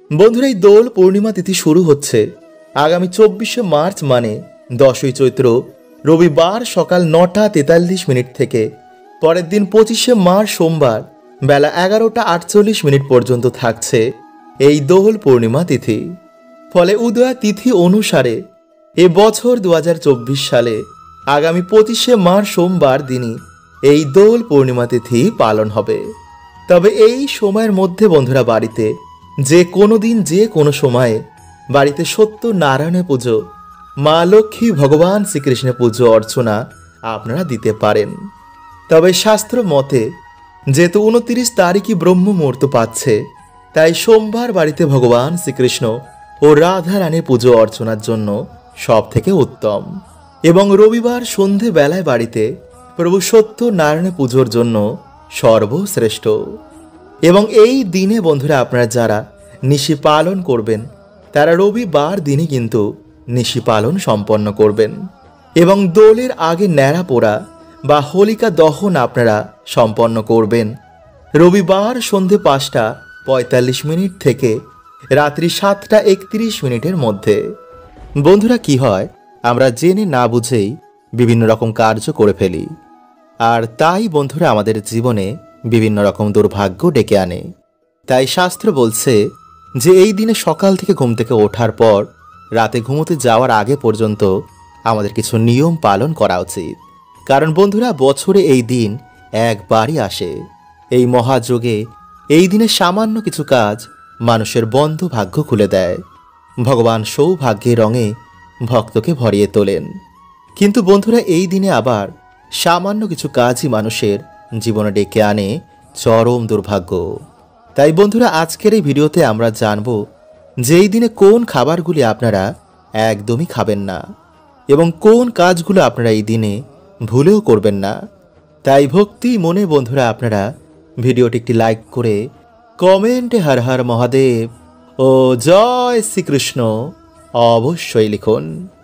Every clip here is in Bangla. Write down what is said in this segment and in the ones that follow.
বন্ধুরা, এই দোল পূর্ণিমা তিথি শুরু হচ্ছে আগামী 24শে মার্চ মানে 10ই চৈত্র রবিবার সকাল 9টা 43 থেকে পরের দিন 25শে মার্চ সোমবার বেলা 11টা 48 পর্যন্ত থাকছে এই দোল পূর্ণিমা তিথি। ফলে উদয়া তিথি অনুসারে এ বছর 2024 সালে আগামী 25শে মার্চ সোমবার দিনই এই দোল পূর্ণিমা তিথি পালন হবে। তবে এই সময়ের মধ্যে বন্ধুরা বাড়িতে যে কোনো দিন যে কোনো সময়ে বাড়িতে সত্যনারায়ণের পুজো, মা লক্ষ্মী, ভগবান শ্রীকৃষ্ণের পুজো অর্চনা আপনারা দিতে পারেন। তবে শাস্ত্র মতে যেহেতু 29 তারিখই ব্রহ্ম মুহূর্ত পাচ্ছে, তাই সোমবার বাড়িতে ভগবান শ্রীকৃষ্ণ ও রাধা রানীর পুজো অর্চনার জন্য সব থেকে উত্তম, এবং রবিবার সন্ধে বেলায় বাড়িতে প্রভু সত্যনারায়ণের পুজোর জন্য সর্বশ্রেষ্ঠ। এবং এই দিনে বন্ধুরা আপনারা যারা নিশি পালন করবেন তারা রবিবার দিনে কিন্তু নিশি পালন সম্পন্ন করবেন, এবং দোলের আগে ন্যাড়া পোড়া বা হোলিকা দহন আপনারা সম্পন্ন করবেন রবিবার সন্ধে 5টা 45 থেকে রাত্রি 7টা 31 মধ্যে। বন্ধুরা, কি হয় আমরা জেনে না বুঝেই বিভিন্ন রকম কার্য করে ফেলি, আর তাই বন্ধুরা আমাদের জীবনে বিভিন্ন রকম দুর্ভাগ্য ডেকে আনে। তাই শাস্ত্র বলছে যে এই দিনে সকাল থেকে ঘুম থেকে ওঠার পর রাতে ঘুমোতে যাওয়ার আগে পর্যন্ত আমাদের কিছু নিয়ম পালন করা উচিত। কারণ বন্ধুরা, বছরে এই দিন একবারই আসে। এই মহাযোগে এই দিনে সামান্য কিছু কাজ মানুষের বন্ধ ভাগ্য খুলে দেয়। ভগবান সৌভাগ্যের রঙে ভক্তকে ভরিয়ে তোলেন। কিন্তু বন্ধুরা, এই দিনে আবার সামান্য কিছু কাজই মানুষের জীবনে ডেকে আনে চরম দুর্ভাগ্য। তাই বন্ধুরা, আজকের এই ভিডিওতে আমরা জানব যে এই দিনে কোন খাবারগুলি আপনারা একদমই খাবেন না এবং কোন কাজগুলো আপনারা এই দিনে ভুলেও করবেন না। তাই ভক্তি মনে বন্ধুরা আপনারা ভিডিওটি একটি লাইক করে কমেন্টে হর হর মহাদেব ও জয় শ্রীকৃষ্ণ অবশ্যই লিখুন।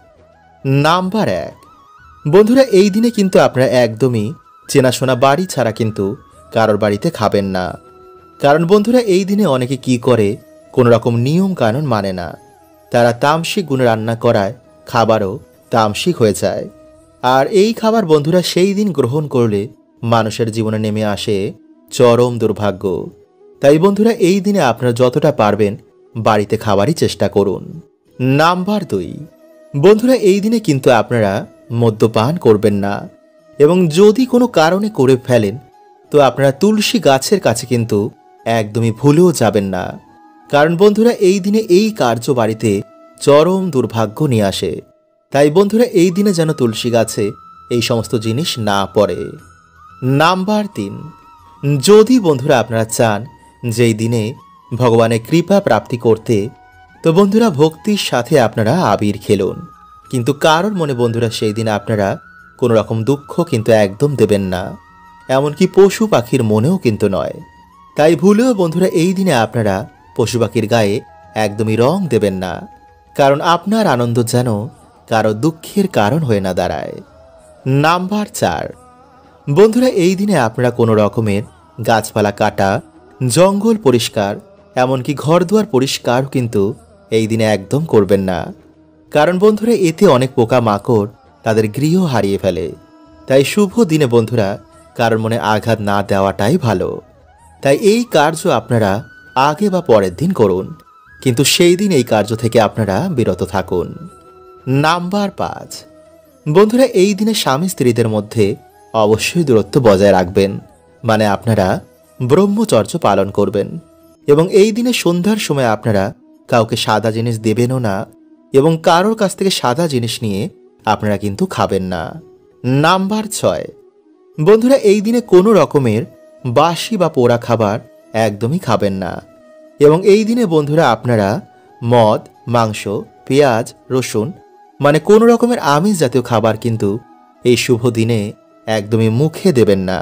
নাম্বার 1, বন্ধুরা এই দিনে কিন্তু আপনারা একদমই চেনাশোনা বাড়ি ছাড়া কিন্তু কারোর বাড়িতে খাবেন না। কারণ বন্ধুরা, এই দিনে অনেকে কি করে কোনো রকম নিয়ম কানুন মানে না। তারা তামসিক গুণে রান্না করায় খাবারও তামসিক হয়ে যায়। আর এই খাবার বন্ধুরা সেই দিন গ্রহণ করলে মানুষের জীবনে নেমে আসে চরম দুর্ভাগ্য। তাই বন্ধুরা, এই দিনে আপনারা যতটা পারবেন বাড়িতে খাবারই চেষ্টা করুন। নাম্বার 2, বন্ধুরা এই দিনে কিন্তু আপনারা মদ্যপান করবেন না, এবং যদি কোনো কারণে করে ফেলেন তো আপনারা তুলসী গাছের কাছে কিন্তু একদমই ভুলেও যাবেন না। কারণ বন্ধুরা এই দিনে এই কার্য বাড়িতে চরম দুর্ভাগ্য নিয়ে আসে। তাই বন্ধুরা এই দিনে যেন তুলসী গাছে এই সমস্ত জিনিস না পড়ে। নাম্বার 3, যদি বন্ধুরা আপনারা চান যে এই দিনে ভগবানের কৃপা প্রাপ্তি করতে, তো বন্ধুরা ভক্তির সাথে আপনারা আবির খেলুন। কিন্তু কারোর মনে বন্ধুরা সেই দিনে আপনারা কোনো রকম দুঃখ কিন্তু একদম দেবেন না, এমনকি পশু পাখির মনেও কিন্তু নয়। তাই ভুলেও বন্ধুরা এই দিনে আপনারা পশু পাখির গায়ে একদমই রং দেবেন না, কারণ আপনার আনন্দ যেন কারো দুঃখের কারণ হয়ে না দাঁড়ায়। নাম্বার 4, বন্ধুরা এই দিনে আপনারা কোনো রকমের গাছপালা কাটা, জঙ্গল পরিষ্কার, এমনকি ঘরদুয়ার পরিষ্কারও কিন্তু এই দিনে একদম করবেন না। কারণ বন্ধুরা এতে অনেক পোকামাকড় তাদের গৃহ হারিয়ে ফেলে। তাই শুভ দিনে বন্ধুরা কারোর মনে আঘাত না দেওয়াটাই ভালো। তাই এই কার্য আপনারা আগে বা পরের দিন করুন, কিন্তু সেই দিন এই কার্য থেকে আপনারা বিরত থাকুন। নাম্বার 5, বন্ধুরা এই দিনে স্বামী স্ত্রীদের মধ্যে অবশ্যই দূরত্ব বজায় রাখবেন, মানে আপনারা ব্রহ্মচর্য পালন করবেন। এবং এই দিনে সন্ধ্যার সময় আপনারা কাউকে সাদা জিনিস দেবেনও না, এবং কারোর কাছ থেকে সাদা জিনিস নিয়ে আপনারা কিন্তু খাবেন না। নাম্বার 6, বন্ধুরা এই দিনে কোনো রকমের বাসি বা পোড়া খাবার একদমই খাবেন না, এবং এই দিনে বন্ধুরা আপনারা মদ, মাংস, পেঁয়াজ, রসুন মানে কোনো রকমের আমিষ জাতীয় খাবার কিন্তু এই শুভ দিনে একদমই মুখে দেবেন না।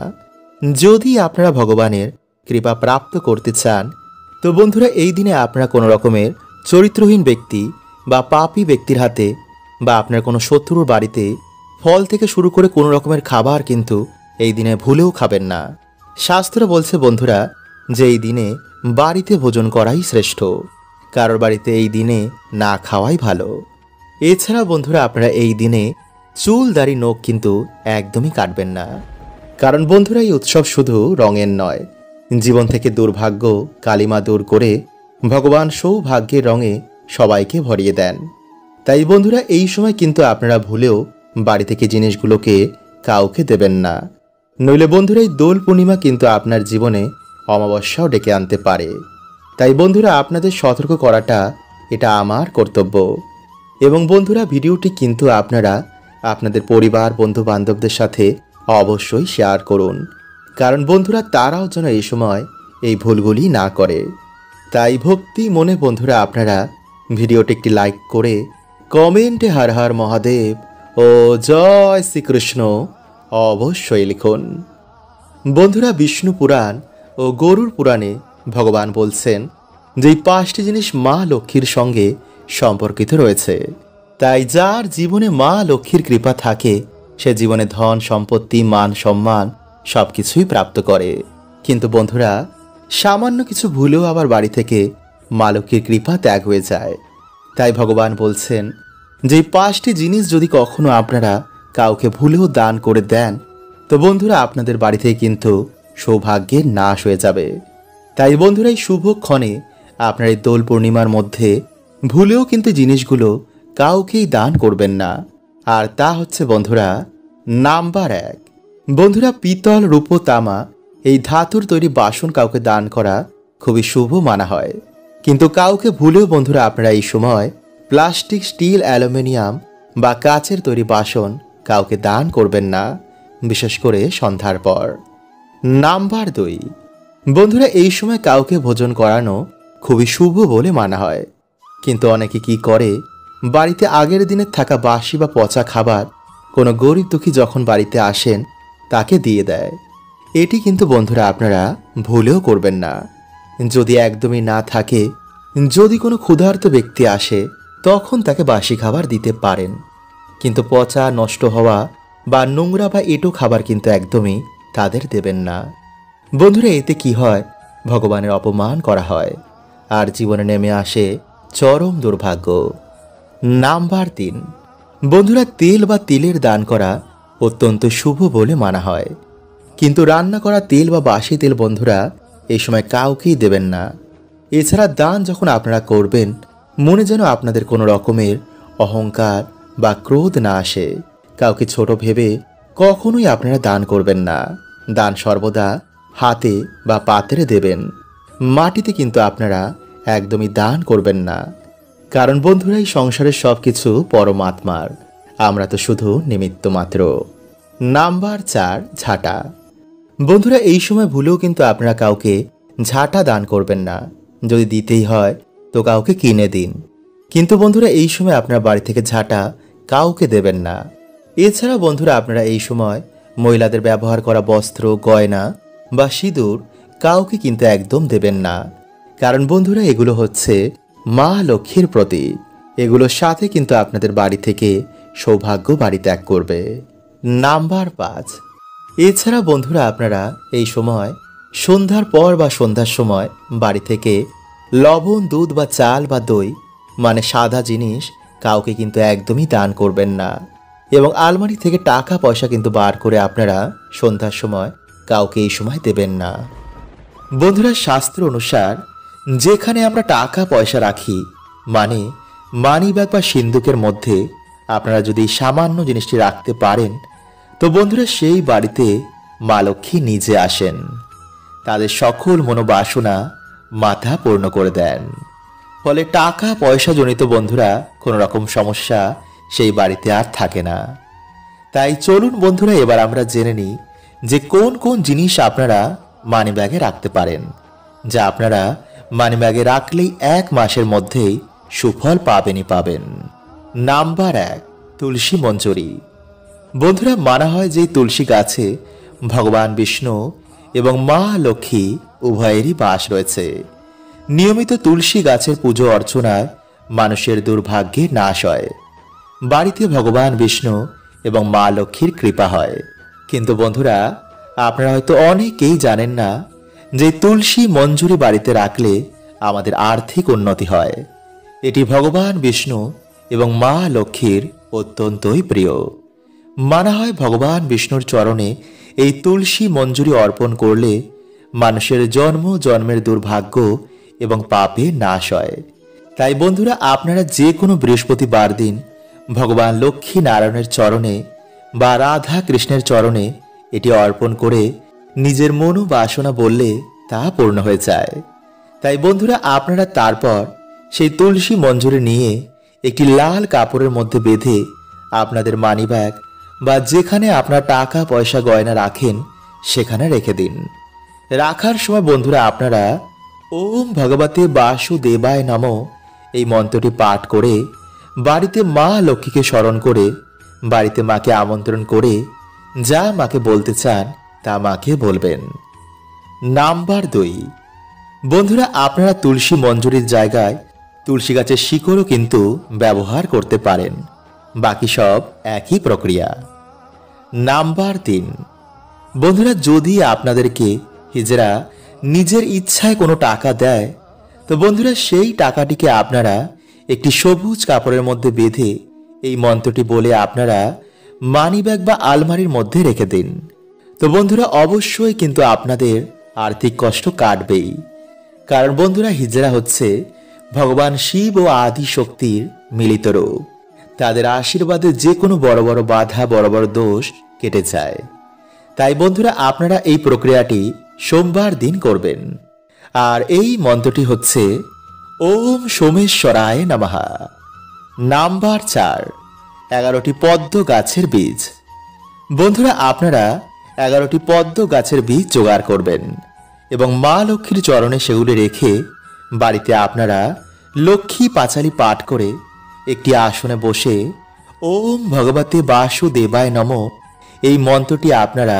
যদি আপনারা ভগবানের কৃপা প্রাপ্ত করতে চান, তো বন্ধুরা এই দিনে আপনারা কোনো রকমের চরিত্রহীন ব্যক্তি বা পাপী ব্যক্তির হাতে বা আপনার কোনো শত্রুর বাড়িতে ফল থেকে শুরু করে কোনো রকমের খাবার কিন্তু এই দিনে ভুলেও খাবেন না। শাস্ত্র বলছে বন্ধুরা যে এই দিনে বাড়িতে ভোজন করাই শ্রেষ্ঠ। কারোর বাড়িতে এই দিনে না খাওয়াই ভালো। এছাড়া বন্ধুরা আপনারা এই দিনে চুল দাড়ি নখ কিন্তু একদমই কাটবেন না, কারণ বন্ধুরা এই উৎসব শুধু রঙের নয়, জীবন থেকে দুর্ভাগ্য কালিমা দূর করে ভগবান সৌভাগ্যের রঙে সবাইকে ভরিয়ে দেন। তাই বন্ধুরা এই সময় কিন্তু আপনারা ভুলেও বাড়ি থেকে জিনিসগুলোকে কাউকে দেবেন না, নইলে বন্ধুরা এই দোল পূর্ণিমা কিন্তু আপনার জীবনে অমাবস্যাও ডেকে আনতে পারে। তাই বন্ধুরা আপনাদের সতর্ক করাটা এটা আমার কর্তব্য। এবং বন্ধুরা ভিডিওটি কিন্তু আপনারা আপনাদের পরিবার বন্ধু বান্ধবদের সাথে অবশ্যই শেয়ার করুন, কারণ বন্ধুরা তারাও যেন এই সময় এই ভুলগুলি না করে। তাই ভক্তি মনে বন্ধুরা আপনারা ভিডিওটি একটি লাইক করে কমেন্টে হর হর মহাদেব ও জয় শ্রীকৃষ্ণ অবশ্যই লিখুন। বন্ধুরা বিষ্ণু পুরাণ ও গরুর পুরাণে ভগবান বলছেন যে এই 5টি জিনিস মা লক্ষ্মীর সঙ্গে সম্পর্কিত রয়েছে। তাই যার জীবনে মা লক্ষ্মীর কৃপা থাকে সে জীবনে ধন সম্পত্তি মান সম্মান সবকিছুই প্রাপ্ত করে। কিন্তু বন্ধুরা সামান্য কিছু ভুলেও আবার বাড়ি থেকে মা লক্ষ্মীর কৃপা ত্যাগ হয়ে যায়। তাই ভগবান বলছেন যে এই 5টি জিনিস যদি কখনো আপনারা কাউকে ভুলেও দান করে দেন তো বন্ধুরা আপনাদের বাড়িতে কিন্তু সৌভাগ্যের নাশ হয়ে যাবে। তাই বন্ধুরা এই শুভক্ষণে আপনার এই দোল পূর্ণিমার মধ্যে ভুলেও কিন্তু জিনিসগুলো কাউকেই দান করবেন না। আর তা হচ্ছে বন্ধুরা নাম্বার 1, বন্ধুরা পিতল রূপো তামা এই ধাতুর তৈরি বাসন কাউকে দান করা খুবই শুভ মানা হয়। কিন্তু কাউকে ভুলেও বন্ধুরা আপনারা এই সময় প্লাস্টিক স্টিল অ্যালুমিনিয়াম বা কাচের তৈরি বাসন কাউকে দান করবেন না, বিশেষ করে সন্ধ্যার পর। নাম্বার 2, বন্ধুরা এই সময় কাউকে ভোজন করানো খুবই শুভ বলে মানা হয়। কিন্তু অনেকে কি করে বাড়িতে আগের দিনের থাকা বাসি বা পচা খাবার কোনো গরিব দুঃখী যখন বাড়িতে আসেন তাকে দিয়ে দেয়। এটি কিন্তু বন্ধুরা আপনারা ভুলেও করবেন না। যদি একদমই না থাকে, যদি কোনো ক্ষুধার্ত ব্যক্তি আসে তখন তাকে বাসি খাবার দিতে পারেন, কিন্তু পচা নষ্ট হওয়া বা নোংরা বা এঁটো খাবার কিন্তু একদমই তাদের দেবেন না। বন্ধুরা এতে কি হয়, ভগবানের অপমান করা হয় আর জীবনে নেমে আসে চরম দুর্ভাগ্য। নাম্বার 3, বন্ধুরা তেল বা তিলের দান করা অত্যন্ত শুভ বলে মানা হয়। কিন্তু রান্না করা তেল বা বাসি তেল বন্ধুরা এই সময় কাউকেই দেবেন না। এছাড়া দান যখন আপনারা করবেন মনে যেন আপনাদের কোনো রকমের অহংকার বা ক্রোধ না আসে। কাউকে ছোট ভেবে কখনোই আপনারা দান করবেন না। দান সর্বদা হাতে বা পাত্রে দেবেন, মাটিতে কিন্তু আপনারা একদমই দান করবেন না। কারণ বন্ধুরা এই সংসারের সব কিছু পরমাত্মার, আমরা তো শুধু নিমিত্ত মাত্র। নাম্বার 4, ঝাঁটা। বন্ধুরা এই সময় ভুলেও কিন্তু আপনারা কাউকে ঝাঁটা দান করবেন না। যদি দিতেই হয় তো কাউকে কিনে দিন, কিন্তু বন্ধুরা এই সময় আপনার বাড়ি থেকে ঝাঁটা কাউকে দেবেন না। এছাড়া বন্ধুরা আপনারা এই সময় মহিলাদের ব্যবহার করা বস্ত্র গয়না বা সিঁদুর কাউকে কিন্তু একদম দেবেন না, কারণ বন্ধুরা এগুলো হচ্ছে মা লক্ষ্মীর প্রতীক। এগুলোর সাথে কিন্তু আপনাদের বাড়ি থেকে সৌভাগ্য বাড়ি ত্যাগ করবে। নাম্বার 5, এছাড়া বন্ধুরা আপনারা এই সময় সন্ধ্যার পর বা সন্ধ্যার সময় বাড়ি থেকে লবণ দুধ বা চাল বা দই মানে সাদা জিনিস কাউকে কিন্তু একদমই দান করবেন না। এবং আলমারি থেকে টাকা পয়সা কিন্তু বার করে আপনারা সন্ধ্যার সময় কাউকে এই সময় দেবেন না। বন্ধুরা শাস্ত্র অনুসার যেখানে আমরা টাকা পয়সা রাখি মানে মানি ব্যাগ বা সিন্দুকের মধ্যে আপনারা যদি সামান্য জিনিসটি রাখতে পারেন তো বন্ধুরা সেই বাড়িতে মা লক্ষ্মী নিজে আসেন, তাদের সকল মনোবাসনা মাথা পূর্ণ করে দেন। ফলে টাকা পয়সা জনিত বন্ধুরা কোনো রকম সমস্যা সেই বাড়িতে আর থাকে না। তাই চলুন বন্ধুরা এবার আমরা জেনে নিই যে কোন কোন জিনিস আপনারা মানি ব্যাগে রাখতে পারেন, যা আপনারা মানি ব্যাগে রাখলেই 1 মাসের মধ্যেই সুফল পাবেনই পাবেন। নাম্বার 1, তুলসী মঞ্জরি। বন্ধুরা মানা হয় যে তুলসী গাছে ভগবান বিষ্ণু এবং মা লক্ষ্মী উভয়েরই বাস রয়েছে। নিয়মিত তুলসী গাছের পুজো অর্চনায় মানুষের দুর্ভাগ্যের নাশ হয়, বাড়িতে ভগবান বিষ্ণু এবং মা লক্ষ্মীর কৃপা হয়। কিন্তু বন্ধুরা আপনারা হয়তো অনেকেই জানেন না যে তুলসী মঞ্জুরি বাড়িতে রাখলে আমাদের আর্থিক উন্নতি হয়। এটি ভগবান বিষ্ণু এবং মা লক্ষ্মীর অত্যন্তই প্রিয়। মানা হয় ভগবান বিষ্ণুর চরণে এই তুলসী মঞ্জুরি অর্পণ করলে মানুষের জন্ম জন্মের দুর্ভাগ্য এবং পাপে নাশ হয়। তাই বন্ধুরা, আপনারা যে কোনো বৃহস্পতিবার দিন ভগবান লক্ষ্মী নারায়ণের চরণে বা রাধা কৃষ্ণের চরণে এটি অর্পণ করে নিজের মনোবাসনা বললে তা পূর্ণ হয়ে যায়। তাই বন্ধুরা, আপনারা তারপর সেই তুলসী মঞ্জুরি নিয়ে একটি লাল কাপড়ের মধ্যে বেঁধে আপনাদের মানিব্যাগ বা যেখানে আপনার টাকা পয়সা গয়না রাখেন সেখানে রেখে দিন। রাখার সময় বন্ধুরা, আপনারা ওম ভগবতে বাসুদেবায় নমঃ এই মন্ত্রটি পাঠ করে বাড়িতে মা লক্ষ্মীকে স্মরণ করে বাড়িতে মাকে আমন্ত্রণ করে যা মাকে বলতে চান তা মাকে বলবেন। নাম্বার 2, বন্ধুরা, আপনারা তুলসী মঞ্জুরির জায়গায় তুলসী গাছের শিকড়ও কিন্তু ব্যবহার করতে পারেন। বাকি সব একই প্রক্রিয়া। নাম্বার 3, বন্ধুরা, যদি আপনাদেরকে হিজড়া নিজের ইচ্ছায় কোনো টাকা দেয় তো বন্ধুরা সেই টাকাটিকে আপনারা একটি সবুজ কাপড়ের মধ্যে বেঁধে এই মন্ত্রটি বলে আপনারা মানিব্যাগ বা আলমারির মধ্যে রেখে দিন। তো বন্ধুরা, অবশ্যই কিন্তু আপনাদের আর্থিক কষ্ট কাটবেই। কারণ বন্ধুরা, হিজড়া হচ্ছে ভগবান শিব ও আদি শক্তির মিলিত রূপ। তাদের আশীর্বাদে যে কোনো বড় বড় বাধা, বড় বড় দোষ কেটে যায়। তাই বন্ধুরা, আপনারা এই প্রক্রিয়াটি সোমবার দিন করবেন। আর এই মন্ত্রটি হচ্ছে ওম সোমেশ্বরায় নমঃ। নাম্বার 4, 11টি পদ্ম গাছের বীজ। বন্ধুরা, আপনারা 11টি পদ্ম গাছের বীজ জোগাড় করবেন এবং মা লক্ষ্মীর চরণে সেগুলি রেখে বাড়িতে আপনারা লক্ষ্মী পাঁচালী পাঠ করে একটি আসনে বসে ওম ভগবতে বাসুদেবায় নমঃ এই মন্ত্রটি আপনারা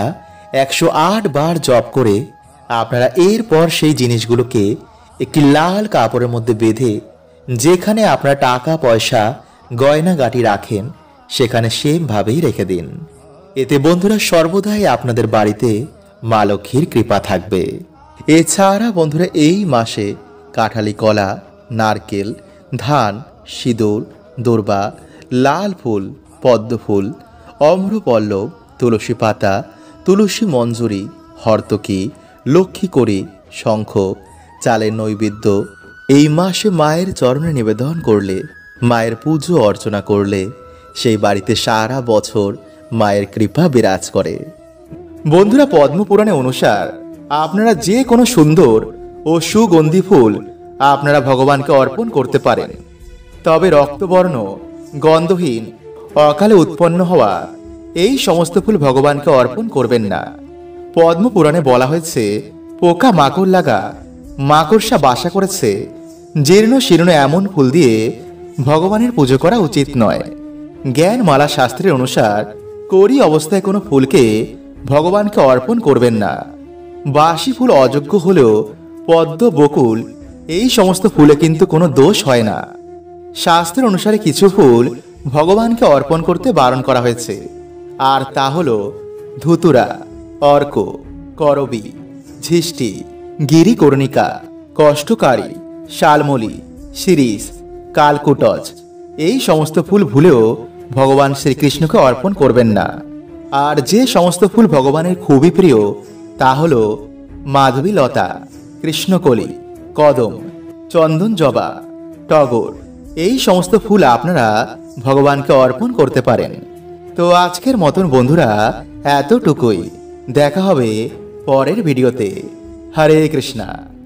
108 বার জপ করে আপনারা এরপর সেই জিনিসগুলোকে একটি লাল কাপড়ের মধ্যে বেঁধে যেখানে আপনারা টাকা পয়সা গয়নাগাটি রাখেন সেখানে সেমভাবেই রেখে দিন। এতে বন্ধুরা সর্বদাই আপনাদের বাড়িতে মা লক্ষ্মীর কৃপা থাকবে। এছাড়া বন্ধুরা, এই মাসে কাঁঠালি কলা, নারকেল, ধান, সিঁদুর, দূর্বা, লাল ফুল, পদ্ম ফুল, অম্রপল্লব, তুলসী পাতা, তুলসী মঞ্জুরি, হর্তকি, লক্ষ্মী কড়ি, শঙ্খ, চালের নৈবেদ্য এই মাসে মায়ের চরণে নিবেদন করলে, মায়ের পুজো অর্চনা করলে সেই বাড়িতে সারা বছর মায়ের কৃপা বিরাজ করে। বন্ধুরা, পদ্মপুরাণে অনুসার আপনারা যে কোনো সুন্দর ও সুগন্ধি ফুল আপনারা ভগবানকে অর্পণ করতে পারেন। তবে রক্তবর্ণ, গন্ধহীন, অকালে উৎপন্ন হওয়া এই সমস্ত ফুল ভগবানকে অর্পণ করবেন না। পদ্মপুরাণে বলা হয়েছে, পোকা মাকড় লাগা, মাকড়সা বাসা করেছে জীর্ণ শীর্ণ এমন ফুল দিয়ে ভগবানের পুজো করা উচিত নয়। জ্ঞানমালা শাস্ত্রের অনুসার কড়ি অবস্থায় কোনো ফুলকে ভগবানকে অর্পণ করবেন না। বাসি ফুল অযোগ্য হলেও পদ্ম, বকুল এই সমস্ত ফুলে কিন্তু কোনো দোষ হয় না। শাস্ত্রের অনুসারে কিছু ফুল ভগবানকে অর্পণ করতে বারণ করা হয়েছে, আর তা হল ধুতুরা, অর্ক, করবী, ঝিষ্টি, গিরিকর্ণিকা, কষ্টকারী, শালমলি, শিরিষ, কালকুটজ এই সমস্ত ফুল ভুলেও ভগবান শ্রীকৃষ্ণকে অর্পণ করবেন না। আর যে সমস্ত ফুল ভগবানের খুবই প্রিয় তা হল মাধবী লতা, কৃষ্ণকলি, কদম, চন্দন জবা, টগর এই সমস্ত ফুল আপনারা ভগবানকে অর্পণ করতে পারেন। তো আজকের মতন বন্ধুরা এতটুকুই। দেখা হবে পরের ভিডিওতে। হরে কৃষ্ণা।